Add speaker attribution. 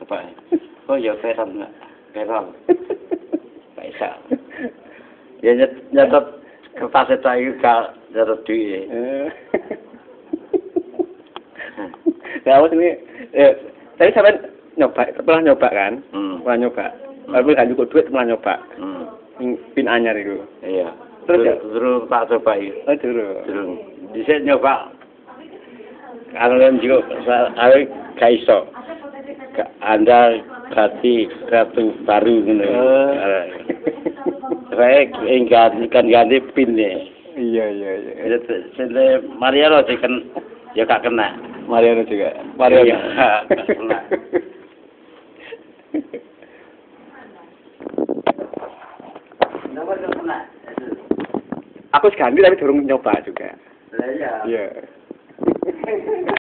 Speaker 1: coba. Oh ya peron. Peron. Bisa. Ya nyatet kertas itu gak nyatet duit.
Speaker 2: Nah, awas ini, tadi sampai pernah nyoba kan? Pernah nyoba. Walaupun gak cukup duit, pernah nyoba. Pin anyar itu.
Speaker 1: Iya.
Speaker 2: Terus ya?
Speaker 1: Terus tak coba itu.
Speaker 2: Oh, durung.
Speaker 1: Durung. Bisa nyoba. Kalau yang juga, saya gak iso. Anda ganti kartu baru gitu. Saya ingin ganti pin nih.
Speaker 2: Iya.
Speaker 1: Jadi Mariano sih kan ya gak kena.
Speaker 2: Mariano juga. Mariano.
Speaker 1: Iya, gak kena. Nomor kena.
Speaker 2: Aku ganti tapi durung nyoba juga.
Speaker 1: Iya.
Speaker 2: Iya.